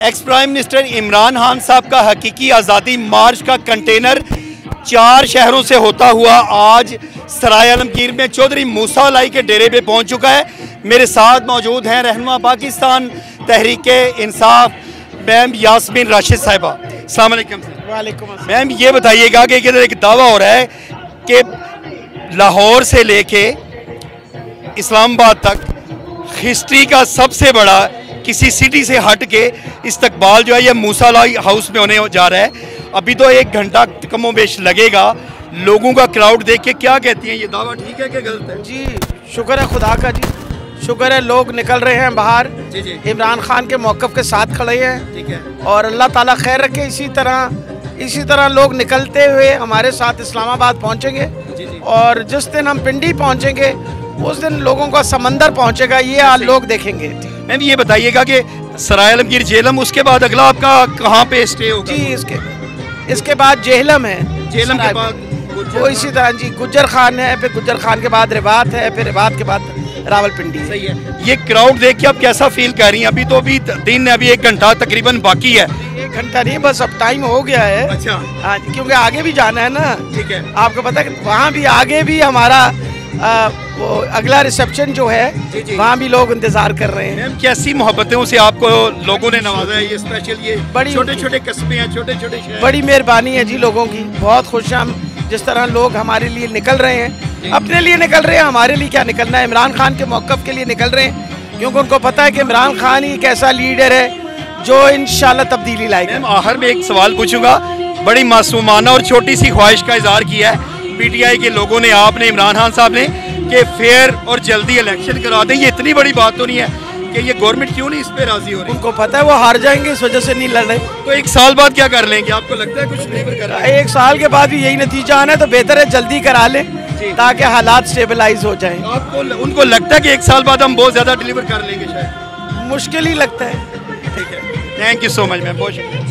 X prime minister Imran Khan साहब का हकीकी आज़ादी मार्च का कंटेनर 4 शहरों से होता हुआ आज सराय आलमगीर में चौधरी मूसा अलाई के डेरे पे पहुंच चुका है। मेरे साथ मौजूद हैं रहनुमा पाकिस्तान तहरीके इंसाफ मैम यास्मीन राशिद साहिबा। अस्सलाम वालेकुम। वालेकुम। मैम ये बताइएगा कि इधर एक दावा हो रहा है कि लाहौर से लेके इस्लामाबाद तक हिस्ट्री का सबसे बड़ा किसी सिटी से हट के इस्तकबाल जो है ये मूसा अलाई हाउस में होने जा रहा है। अभी तो 1 घंटा कमो बेश लगेगा। लोगों का क्राउड देख के क्या कहती हैं, ये दावा ठीक है कि गलत है? जी शुक्र है खुदा का, जी शुक्र है। लोग निकल रहे हैं बाहर, जी। इमरान खान के मौक़िफ़ के साथ खड़े हैं। ठीक है। और अल्लाह ताला खैर रखे। इसी तरह लोग निकलते हुए हमारे साथ इस्लामाबाद पहुँचेंगे। जी। और जिस दिन हम पिंडी पहुँचेंगे उस दिन लोगों का समंदर पहुँचेगा, ये आज लोग देखेंगे। मैम ये बताइएगा कि सराय आलमगीर जेहलम, उसके बाद अगला आपका कहाँ पे स्टे होगा? जी इसके बाद जेहलम है। जेहलम के बाद वो इसी तरह जी गुज्जर खान है, फिर गुज्जर खान के बाद रिबात है, फिर रिबात के बाद रावलपिंडी। सही है। ये क्राउड देख के आप कैसा फील कर रही हैं? अभी तो अभी दिन अभी 1 घंटा तकरीबन बाकी है। 1 घंटा नहीं, बस अब टाइम हो गया है। अच्छा। हाँ, क्योंकि आगे भी जाना है ना। ठीक है। आपको पता है कि वहाँ भी आगे भी हमारा वो अगला रिसेप्शन जो है, वहाँ भी लोग इंतजार कर रहे हैं। मैम कैसी मोहब्बतों से आपको लोगों ने नवाजा है? ये स्पेशल, ये बड़ी छोटे छोटे कस्बे हैं, छोटे छोटे शहर। बड़ी मेहरबानी है जी लोगों की। बहुत खुश हैं हम जिस तरह लोग हमारे लिए निकल रहे हैं। अपने लिए निकल रहे हैं, हमारे लिए क्या निकलना है, इमरान खान के मौक़िफ़ के लिए निकल रहे हैं। क्योंकि उनको पता है कि इमरान खान ही एक ऐसा लीडर है जो इंशाल्लाह तब्दीली लाएगा। मैम आखिर में एक सवाल पूछूंगा। बड़ी मासूमाना और छोटी सी ख्वाहिश का इजहार किया है PTI के लोगों ने, आपने, इमरान खान साहब ने, कि फेयर और जल्दी इलेक्शन करा दें। ये इतनी बड़ी बात तो नहीं है कि ये गवर्नमेंट क्यों नहीं इस पे राजी हो रही? उनको पता है वो हार जाएंगे, इस वजह से नहीं लड़ रहे। तो 1 साल बाद क्या कर लेंगे? आपको लगता है कुछ डिलीवर कर रहे हैं? 1 साल के बाद भी यही नतीजा आना है, तो बेहतर है जल्दी करा लें ताकि हालात स्टेबलाइज हो जाएं। आपको उनको लगता है कि 1 साल बाद हम बहुत ज़्यादा डिलीवर कर लेंगे? शायद मुश्किल ही लगता है। ठीक है। Thank you so much ma'am, बहुत शुक्रिया।